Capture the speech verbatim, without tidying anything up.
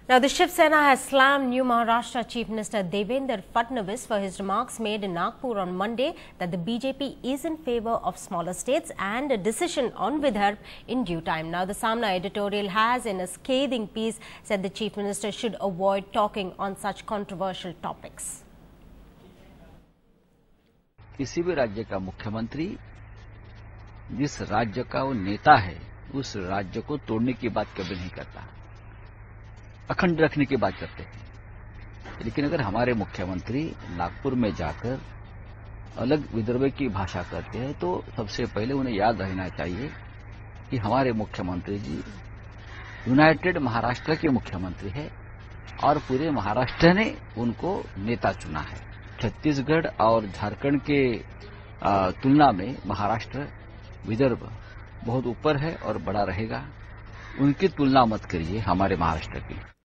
Now, the Shiv Sena has slammed new Maharashtra Chief Minister Devendra Fadnavis for his remarks made in Nagpur on Monday that the B J P is in favor of smaller states and a decision on Vidarbha in due time. Now, the Samna editorial has, in a scathing piece, said the Chief Minister should avoid talking on such controversial topics. किसी भी राज्य का मुख्यमंत्री जिस राज्य का वो नेता है उस राज्य को तोड़ने की बात कभी नहीं करता, अखंड रखने की बात करते हैं। लेकिन अगर हमारे मुख्यमंत्री नागपुर में जाकर अलग विदर्भ की भाषा करते हैं तो सबसे पहले उन्हें याद रहना चाहिए कि हमारे मुख्यमंत्री जी यूनाइटेड महाराष्ट्र के मुख्यमंत्री है और पूरे महाराष्ट्र ने उनको नेता चुना है। छत्तीसगढ़ और झारखंड के तुलना में महाराष्ट्र विदर्भ बहुत ऊपर है और बड़ा रहेगा। उनकी तुलना मत करिए हमारे महाराष्ट्र की।